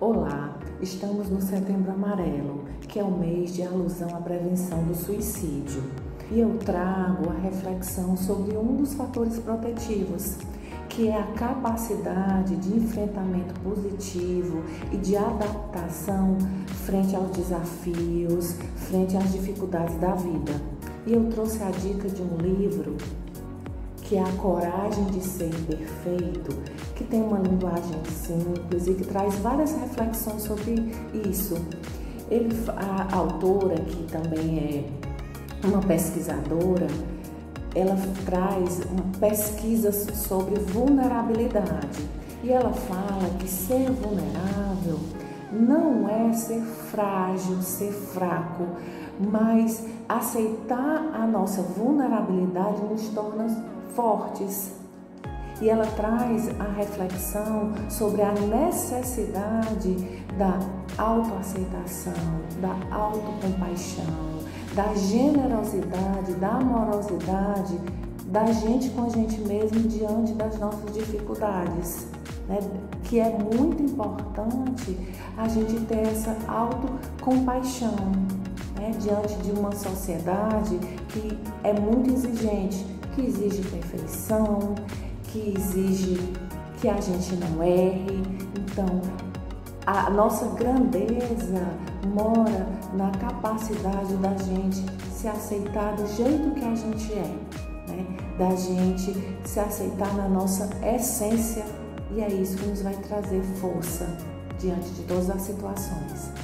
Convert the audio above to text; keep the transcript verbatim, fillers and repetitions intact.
Olá, estamos no Setembro Amarelo, que é o mês de alusão à prevenção do suicídio. E eu trago a reflexão sobre um dos fatores protetivos, que é a capacidade de enfrentamento positivo e de adaptação frente aos desafios, frente às dificuldades da vida. E eu trouxe a dica de um livro que é A Coragem de Ser Imperfeito, que tem uma linguagem simples e que traz várias reflexões sobre isso. Ele, a autora, que também é uma pesquisadora, ela traz pesquisas sobre vulnerabilidade e ela fala que ser vulnerável não é ser frágil, ser fraco, mas aceitar a nossa vulnerabilidade nos torna fortes. E ela traz a reflexão sobre a necessidade da autoaceitação, da autocompaixão, da generosidade, da amorosidade da gente com a gente mesmo diante das nossas dificuldades, né? Que é muito importante a gente ter essa autocompaixão, né? Diante de uma sociedade que é muito exigente, que exige perfeição, que exige que a gente não erre. Então, a nossa grandeza mora na capacidade da gente se aceitar do jeito que a gente é, né? Da gente se aceitar na nossa essência, e é isso que nos vai trazer força diante de todas as situações.